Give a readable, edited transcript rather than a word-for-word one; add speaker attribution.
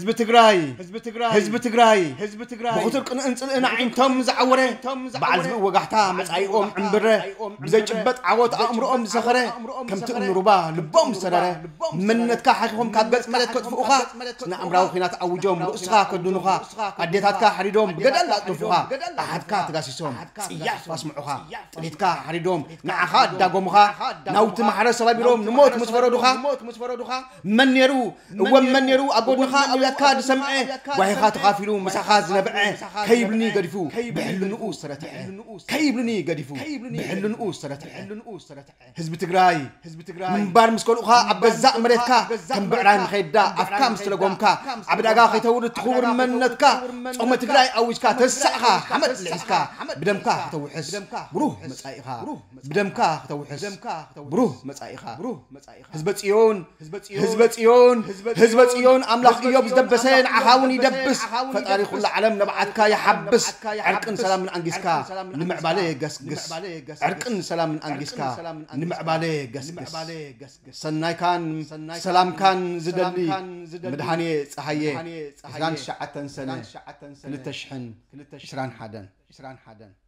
Speaker 1: حزب تግራይ بخطر قنصلنا عينتم زعوره بعلف وقحتا مصايقوم عنبره بزجبط عوت امرهم زخره كم تنربا لبهم سرره منتك حقهم كابص ملت كطفوخا نعمراو خينات اوجوم رؤسخا كدنوخا اديتاتك حريدوم بدل اطفوخا احدك تغاسيسوم صياف اسمعوخا طليتك حريدوم نعخا داغومخا ناوت محرس رابيروم نموت مسفرودوخا منيرو ومنيرو ابونخا اوياكا دسمعه وهيخا تخافلو مسخاز نبعه كيبلني قدفو بحل نؤوس سرته كيبلني قدفو بحل نؤوس سرته حزب تግራይ من بار مسكولوخا ابغزا مريتكا كم بعران خيدا افكام سلغومكا عبداغا خيتود تخور منتكا صوم تግራይ اوجكا تسعخا حمد لحسكا بدمكا توحس بروح مصايخا بدمكا توحس بروح مصايخا حزب ጽዮን املاخ ايوب زدبسين عخاون يدبس فتاريخ العالم نبعتك يحبس عرقن سلام من انجسكا نمعبالي قسقس عرقن سلام من انجسكا نمعبالي قسقس سناي كان سلام كان زدلي مدهاني صحيه كان شعتن سنه لتشحن شران حدن